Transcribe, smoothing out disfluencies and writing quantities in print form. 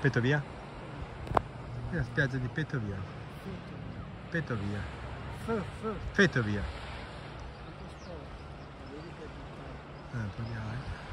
Petovia? È la spiaggia di Petovia. Petovia. Petovia. Quanto sport, vedi che è buttato. Proviamo.